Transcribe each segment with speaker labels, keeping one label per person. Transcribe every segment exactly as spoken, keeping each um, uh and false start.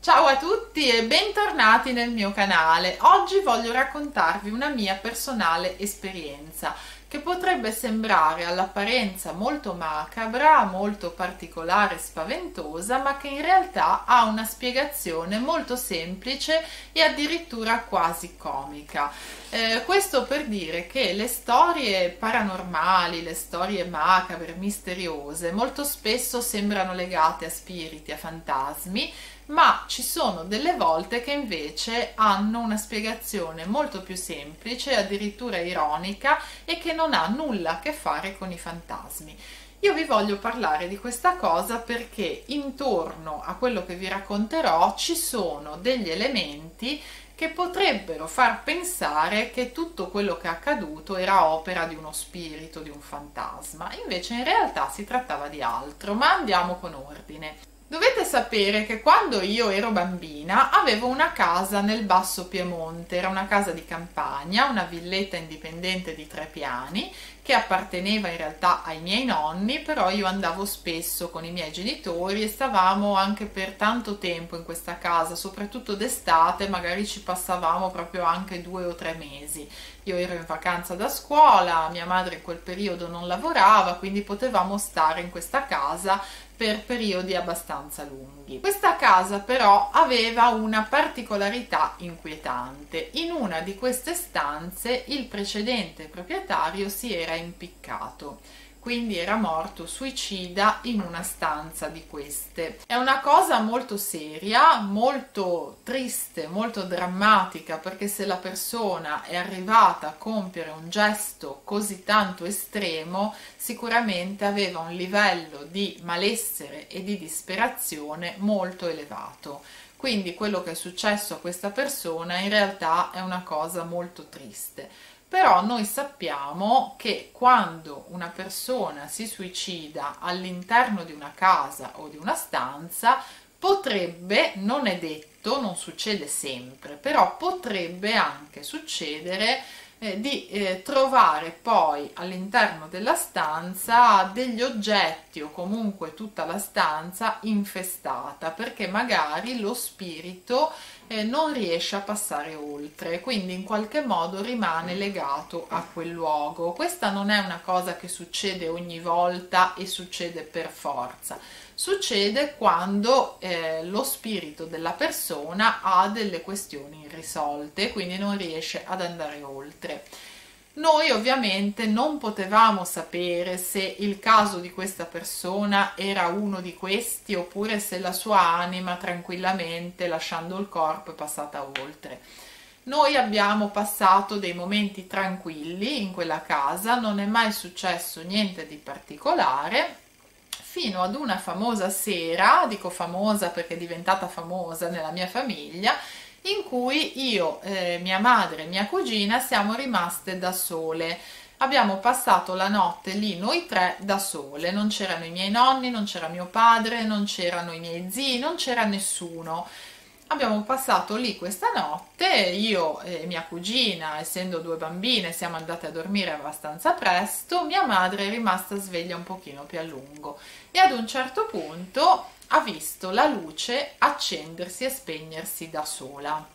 Speaker 1: Ciao a tutti e bentornati nel mio canale. Oggi voglio raccontarvi una mia personale esperienza che potrebbe sembrare all'apparenza molto macabra, molto particolare e spaventosa, ma che in realtà ha una spiegazione molto semplice e addirittura quasi comica. Eh, questo per dire che le storie paranormali, le storie macabre, misteriose, molto spesso sembrano legate a spiriti, a fantasmi, ma ci sono delle volte che invece hanno una spiegazione molto più semplice, addirittura ironica, e che non ha nulla a che fare con i fantasmi. Io vi voglio parlare di questa cosa perché intorno a quello che vi racconterò ci sono degli elementi che potrebbero far pensare che tutto quello che è accaduto era opera di uno spirito, di un fantasma. Invece in realtà si trattava di altro, ma andiamo con ordine. Dovete sapere che quando io ero bambina avevo una casa nel Basso Piemonte, era una casa di campagna, una villetta indipendente di tre piani che apparteneva in realtà ai miei nonni, però io andavo spesso con i miei genitori e stavamo anche per tanto tempo in questa casa, soprattutto d'estate, magari ci passavamo proprio anche due o tre mesi. Io ero in vacanza da scuola, mia madre in quel periodo non lavorava, quindi potevamo stare in questa casa per periodi abbastanza lunghi. Questa casa però aveva una particolarità inquietante. In una di queste stanze il precedente proprietario si era impiccato, quindi era morto suicida in una stanza di queste. È una cosa molto seria, molto triste, molto drammatica, perché se la persona è arrivata a compiere un gesto così tanto estremo, sicuramente aveva un livello di malessere e di disperazione molto elevato. Quindi quello che è successo a questa persona in realtà è una cosa molto triste. Però noi sappiamo che quando una persona si suicida all'interno di una casa o di una stanza, potrebbe, non è detto, non succede sempre, però potrebbe anche succedere eh, di eh, trovare poi all'interno della stanza degli oggetti o comunque tutta la stanza infestata, perché magari lo spirito Eh, non riesce a passare oltre, quindi in qualche modo rimane legato a quel luogo. Questa non è una cosa che succede ogni volta e succede per forza, succede quando eh, lo spirito della persona ha delle questioni irrisolte, quindi non riesce ad andare oltre. Noi ovviamente non potevamo sapere se il caso di questa persona era uno di questi oppure se la sua anima tranquillamente, lasciando il corpo, è passata oltre. Noi abbiamo passato dei momenti tranquilli in quella casa, non è mai successo niente di particolare, fino ad una famosa sera, dico famosa perché è diventata famosa nella mia famiglia, in cui io, eh, mia madre e mia cugina siamo rimaste da sole. Abbiamo passato la notte lì noi tre da sole, non c'erano i miei nonni, non c'era mio padre, non c'erano i miei zii, non c'era nessuno. Abbiamo passato lì questa notte, io e mia cugina, essendo due bambine, siamo andate a dormire abbastanza presto, mia madre è rimasta sveglia un pochino più a lungo e ad un certo punto ha visto la luce accendersi e spegnersi da sola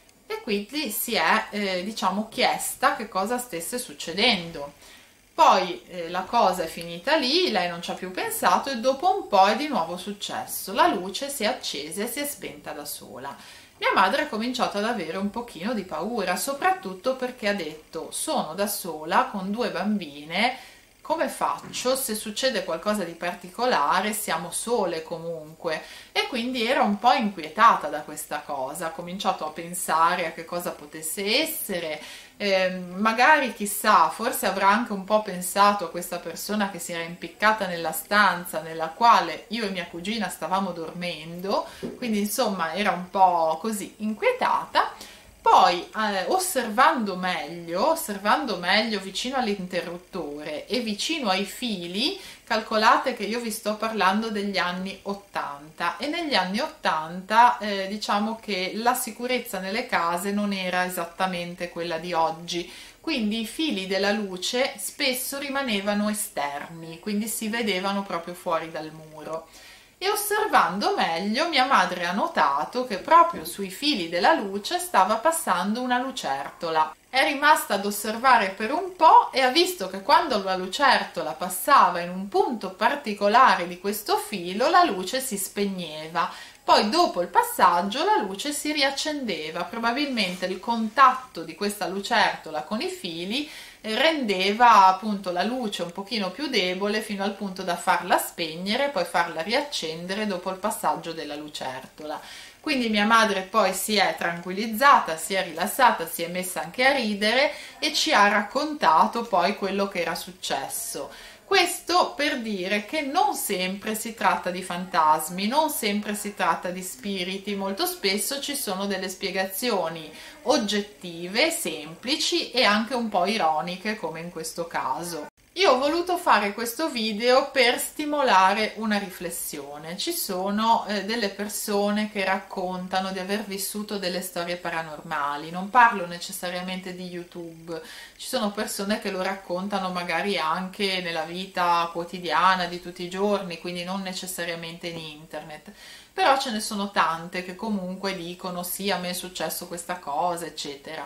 Speaker 1: e quindi si è eh, diciamo chiesta che cosa stesse succedendo. Poi eh, la cosa è finita lì, lei non ci ha più pensato e dopo un po' è di nuovo successo, la luce si è accesa e si è spenta da sola. Mia madre ha cominciato ad avere un pochino di paura, soprattutto perché ha detto: sono da sola con due bambine, come faccio se succede qualcosa di particolare? Siamo sole comunque. E quindi era un po' inquietata da questa cosa, ha cominciato a pensare a che cosa potesse essere, eh, magari chissà, forse avrà anche un po' pensato a questa persona che si era impiccata nella stanza nella quale io e mia cugina stavamo dormendo, quindi insomma era un po' così inquietata. Poi eh, osservando meglio, osservando meglio vicino all'interruttore e vicino ai fili, calcolate che io vi sto parlando degli anni ottanta e negli anni ottanta eh, diciamo che la sicurezza nelle case non era esattamente quella di oggi, quindi i fili della luce spesso rimanevano esterni, quindi si vedevano proprio fuori dal muro. e osservando meglio mia madre ha notato che proprio sui fili della luce stava passando una lucertola. È rimasta ad osservare per un po' e ha visto che quando la lucertola passava in un punto particolare di questo filo, la luce si spegneva. Poi dopo il passaggio la luce si riaccendeva. Probabilmente il contatto di questa lucertola con i fili rendeva appunto la luce un pochino più debole fino al punto da farla spegnere e poi farla riaccendere dopo il passaggio della lucertola. Quindi mia madre poi si è tranquillizzata, si è rilassata, si è messa anche a ridere e ci ha raccontato poi quello che era successo. Questo per dire che non sempre si tratta di fantasmi, non sempre si tratta di spiriti, molto spesso ci sono delle spiegazioni oggettive, semplici e anche un po' ironiche come in questo caso. Io ho voluto fare questo video per stimolare una riflessione. Ci sono eh, delle persone che raccontano di aver vissuto delle storie paranormali, non parlo necessariamente di YouTube, ci sono persone che lo raccontano magari anche nella vita quotidiana di tutti i giorni, quindi non necessariamente in internet. Però ce ne sono tante che comunque dicono sì, a me è successo questa cosa, eccetera.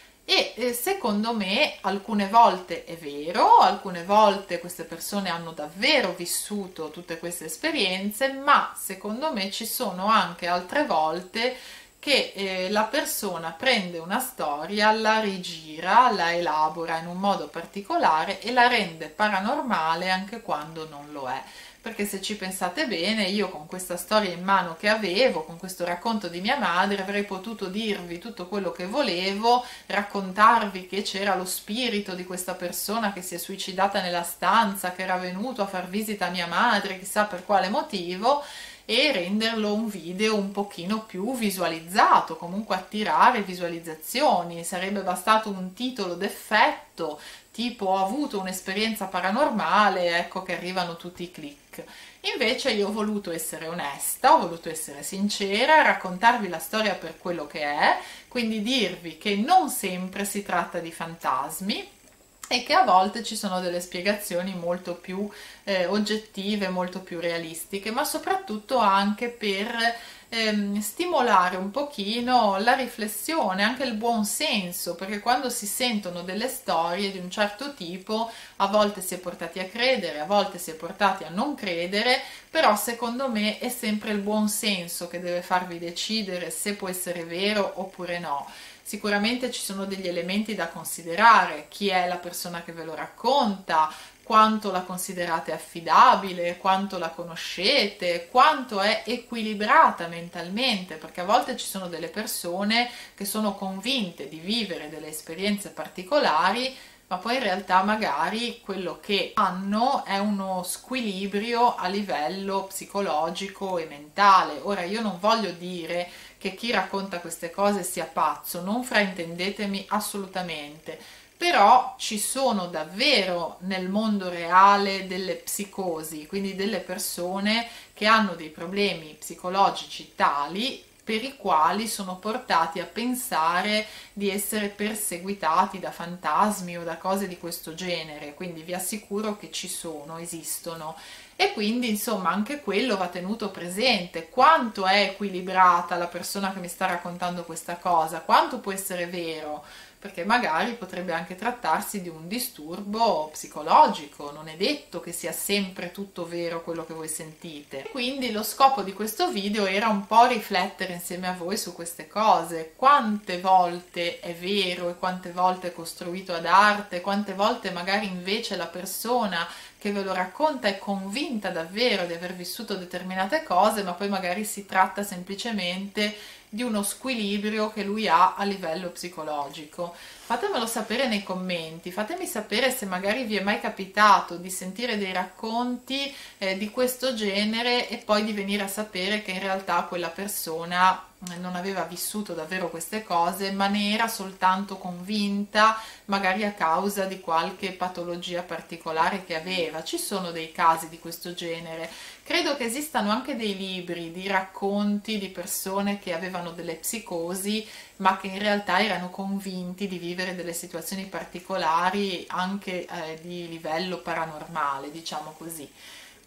Speaker 1: E eh, secondo me alcune volte è vero, alcune volte queste persone hanno davvero vissuto tutte queste esperienze, ma secondo me ci sono anche altre volte che eh, la persona prende una storia, la rigira, la elabora in un modo particolare e la rende paranormale anche quando non lo è. Perché se ci pensate bene, io con questa storia in mano che avevo, con questo racconto di mia madre, avrei potuto dirvi tutto quello che volevo, raccontarvi che c'era lo spirito di questa persona che si è suicidata nella stanza, che era venuto a far visita a mia madre, chissà per quale motivo, e renderlo un video un pochino più visualizzato, comunque attirare visualizzazioni. Sarebbe bastato un titolo d'effetto, tipo ho avuto un'esperienza paranormale, ecco che arrivano tutti i click. Invece io ho voluto essere onesta, ho voluto essere sincera, raccontarvi la storia per quello che è, quindi dirvi che non sempre si tratta di fantasmi e che a volte ci sono delle spiegazioni molto più eh, oggettive, molto più realistiche, ma soprattutto anche per ehm, stimolare un pochino la riflessione, anche il buon senso, perché quando si sentono delle storie di un certo tipo, a volte si è portati a credere, a volte si è portati a non credere, però secondo me è sempre il buon senso che deve farvi decidere se può essere vero oppure no. Sicuramente ci sono degli elementi da considerare: chi è la persona che ve lo racconta, quanto la considerate affidabile, quanto la conoscete, quanto è equilibrata mentalmente, perché a volte ci sono delle persone che sono convinte di vivere delle esperienze particolari, ma poi in realtà magari quello che hanno è uno squilibrio a livello psicologico e mentale. Ora, io non voglio dire che chi racconta queste cose sia pazzo, non fraintendetemi assolutamente, però ci sono davvero nel mondo reale delle psicosi, quindi delle persone che hanno dei problemi psicologici tali per i quali sono portati a pensare di essere perseguitati da fantasmi o da cose di questo genere, quindi vi assicuro che ci sono, esistono. E quindi insomma anche quello va tenuto presente: quanto è equilibrata la persona che mi sta raccontando questa cosa, quanto può essere vero, perché magari potrebbe anche trattarsi di un disturbo psicologico, non è detto che sia sempre tutto vero quello che voi sentite. Quindi lo scopo di questo video era un po' riflettere insieme a voi su queste cose: quante volte è vero e quante volte è costruito ad arte, quante volte magari invece la persona che ve lo racconta è convinta davvero di aver vissuto determinate cose, ma poi magari si tratta semplicemente di uno squilibrio che lui ha a livello psicologico. Fatemelo sapere nei commenti, fatemi sapere se magari vi è mai capitato di sentire dei racconti eh, di questo genere e poi di venire a sapere che in realtà quella persona non aveva vissuto davvero queste cose, ma ne era soltanto convinta, magari a causa di qualche patologia particolare che aveva. Ci sono dei casi di questo genere. Credo che esistano anche dei libri di racconti di persone che avevano delle psicosi, ma che in realtà erano convinti di vivere delle situazioni particolari anche eh, di livello paranormale, diciamo così.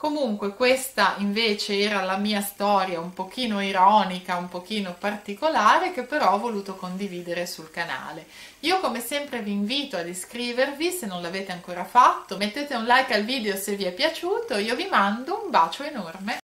Speaker 1: Comunque questa invece era la mia storia un pochino ironica, un pochino particolare, che però ho voluto condividere sul canale. Io come sempre vi invito ad iscrivervi se non l'avete ancora fatto, mettete un like al video se vi è piaciuto, io vi mando un bacio enorme.